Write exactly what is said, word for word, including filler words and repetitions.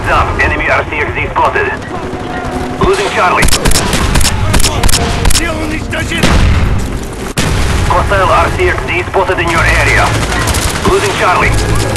Heads up, enemy R C X D spotted. Losing Charlie. Hostile R C X D spotted in your area. Losing Charlie.